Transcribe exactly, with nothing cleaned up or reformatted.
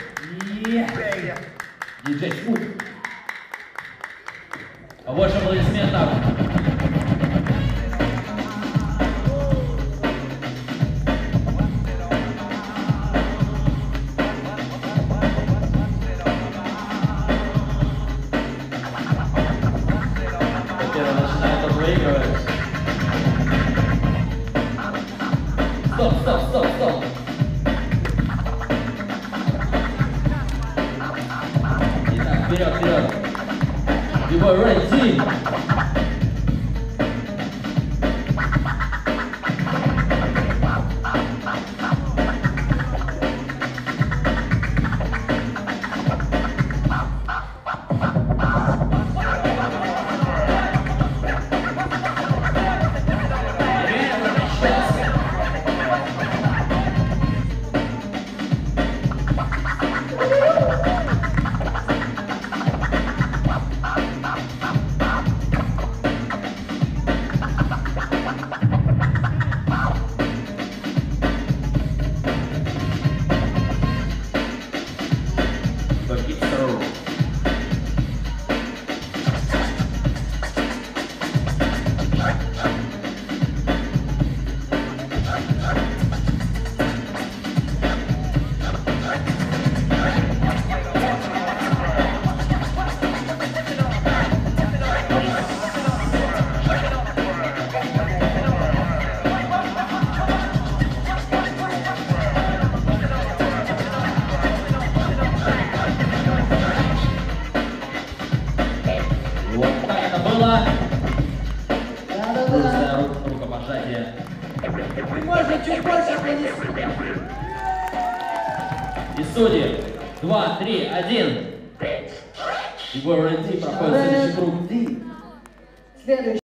диджей Фуд. Больше аплодисментов. Теперь начинает обыгрывать. Стоп, стоп, стоп, стоп. Итак, вперед, вперед. bboy ready. Вот так это было. Дружеское рукопожатие. Можно чуть больше аплодисментов. И судьи. Два, три, один. bboy ready проходит следующий круг. Следующий.